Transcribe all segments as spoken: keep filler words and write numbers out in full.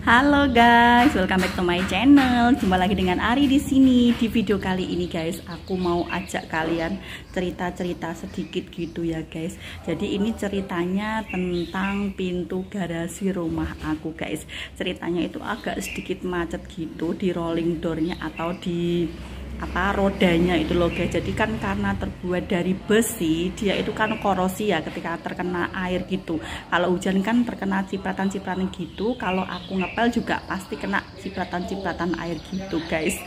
Halo guys, welcome back to my channel. Jumpa lagi dengan Ari di sini. Di video kali ini guys, aku mau ajak kalian cerita-cerita sedikit gitu ya guys. Jadi ini ceritanya tentang pintu garasi rumah aku guys. Ceritanya itu agak sedikit macet gitu di rolling doornya atau di apa rodanya itu loh guys. Jadi kan karena terbuat dari besi, dia itu kan korosi ya ketika terkena air gitu. Kalau hujan kan terkena cipratan-cipratan gitu. Kalau aku ngepel juga pasti kena cipratan-cipratan air gitu guys.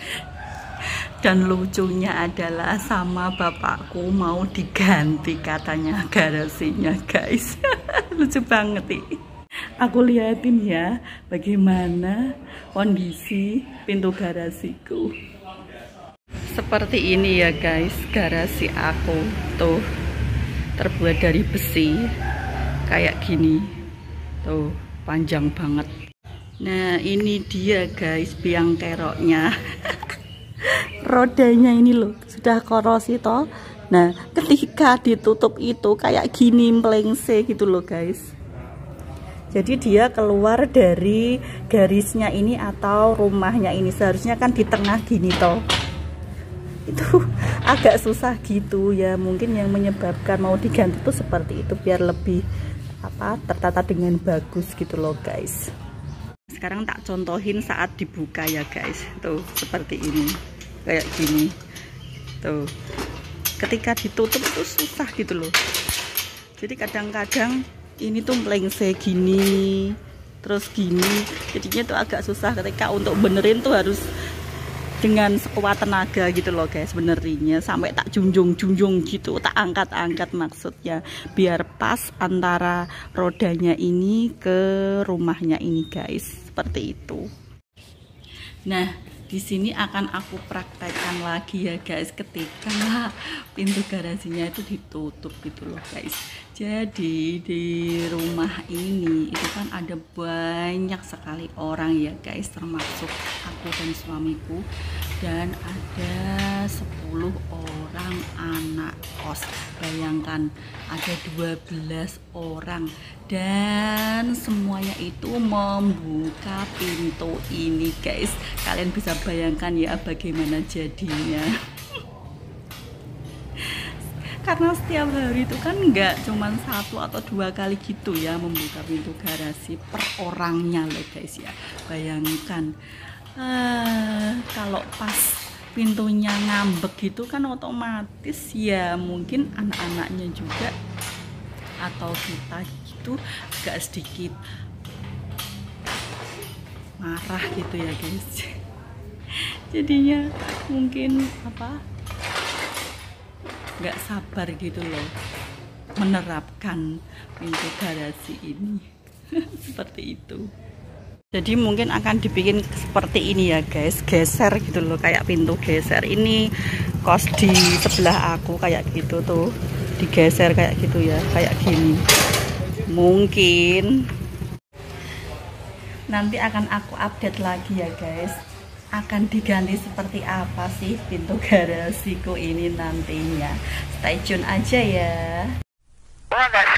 Dan lucunya adalah sama bapakku mau diganti katanya garasinya guys. Lucu banget nih. Aku liatin ya bagaimana kondisi pintu garasiku. Seperti ini ya guys, garasi aku tuh terbuat dari besi kayak gini tuh, panjang banget. Nah ini dia guys biang keroknya. Rodanya ini loh sudah korosi toh. Nah ketika ditutup itu kayak gini melengse gitu loh guys. Jadi dia keluar dari garisnya ini atau rumahnya ini, seharusnya kan di tengah gini toh. Itu agak susah gitu ya, mungkin yang menyebabkan mau diganti itu seperti itu biar lebih apa tertata dengan bagus gitu loh guys. Sekarang tak contohin saat dibuka ya guys, tuh seperti ini kayak gini tuh. Ketika ditutup itu susah gitu loh, jadi kadang-kadang ini tuh melengse gini terus gini, jadinya tuh agak susah ketika untuk benerin tuh harus dengan sekuat tenaga gitu loh guys, benerinnya sampai tak junjung-junjung gitu, tak angkat-angkat maksudnya biar pas antara rodanya ini ke rumahnya ini guys, seperti itu. Nah di sini akan aku praktekkan lagi ya guys ketika pintu garasinya itu ditutup gitu loh guys. Jadi di rumah ini itu kan ada banyak sekali orang ya guys, termasuk aku dan suamiku, dan ada sepuluh orang anak kos. Bayangkan ada dua belas orang dan semuanya itu membuka pintu ini guys. Kalian bisa bayangkan ya bagaimana jadinya. Karena setiap hari itu kan nggak cuman satu atau dua kali gitu ya membuka pintu garasi per orangnya loh guys ya. Bayangkan uh, kalau pas pintunya ngambek gitu kan otomatis ya mungkin anak-anaknya juga atau kita gitu agak sedikit marah gitu ya guys. Jadinya mungkin apa nggak sabar gitu loh menerapkan pintu garasi ini. Seperti itu. Jadi mungkin akan dibikin seperti ini ya guys, geser gitu loh, kayak pintu geser. Ini kos di sebelah aku kayak gitu tuh, digeser kayak gitu ya, kayak gini. Mungkin nanti akan aku update lagi ya guys, akan diganti seperti apa sih pintu garasiku ini nantinya. Stay tune aja ya.